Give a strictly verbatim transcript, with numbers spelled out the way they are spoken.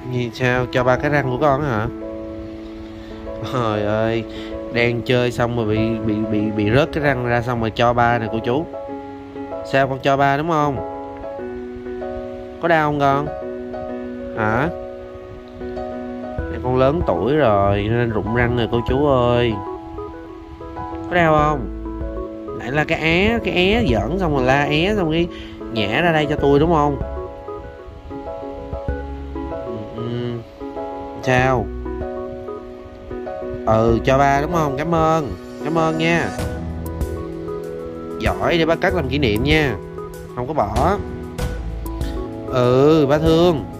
Gì sao cho ba cái răng của con hả? Trời ơi, đang chơi xong rồi bị bị bị bị rớt cái răng ra xong rồi cho ba nè cô chú. Sao con cho ba đúng không? Có đau không con? Hả? Này con lớn tuổi rồi nên rụng răng rồi cô chú ơi. Có đau không? Nãy là cái é, cái é giỡn xong rồi la é xong cái nhả ra đây cho tôi đúng không? Ừ, ừ. Sao? Ừ cho ba đúng không? Cảm ơn. Cảm ơn nha. Giỏi, để ba cất làm kỷ niệm nha. Không có bỏ. Ừ ba thương.